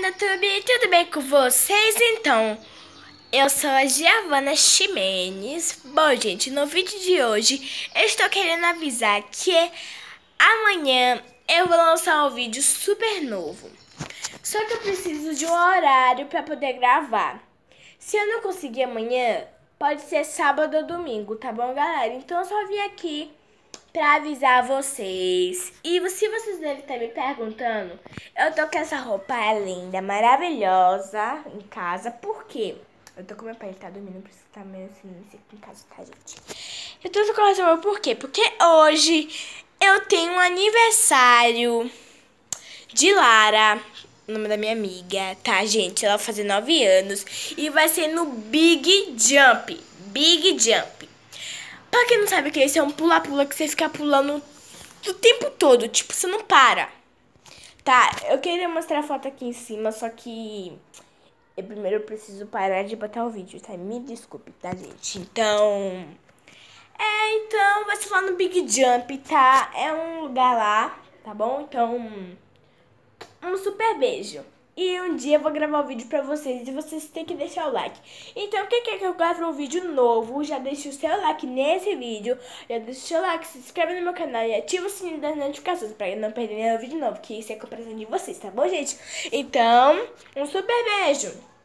YouTube, tudo bem com vocês? Então, eu sou a Giovana Ximenes. Bom, gente, no vídeo de hoje eu estou querendo avisar que amanhã eu vou lançar um vídeo super novo. Só que eu preciso de um horário para poder gravar. Se eu não conseguir amanhã, pode ser sábado ou domingo, tá bom, galera? Então eu só vim aqui pra avisar vocês. E se vocês devem estar me perguntando, eu tô com essa roupa linda, maravilhosa em casa. Por quê? Eu tô com meu pai, ele tá dormindo, por isso que tá meio assim aqui em casa, tá, gente? Eu tô com essa roupa por quê? Porque hoje eu tenho um aniversário de Lara, o nome da minha amiga, tá, gente? Ela vai fazer 9 anos e vai ser no Big Jump. Big Jump. Pra quem não sabe o que é isso, é um pula-pula que você fica pulando o tempo todo, tipo, você não para. Tá, eu queria mostrar a foto aqui em cima, só que primeiro eu preciso parar de botar o vídeo, tá? Me desculpe, tá, gente? Então, vai ser lá no Big Jump, tá? É um lugar lá, tá bom? Então, um super beijo. E um dia eu vou gravar um vídeo pra vocês e vocês têm que deixar o like. Então, quem quer que eu grave um vídeo novo, já deixa o seu like nesse vídeo. Já deixa o seu like, se inscreve no meu canal e ativa o sininho das notificações pra não perder nenhum vídeo novo, que isso é a compreensão de vocês, tá bom, gente? Então, um super beijo.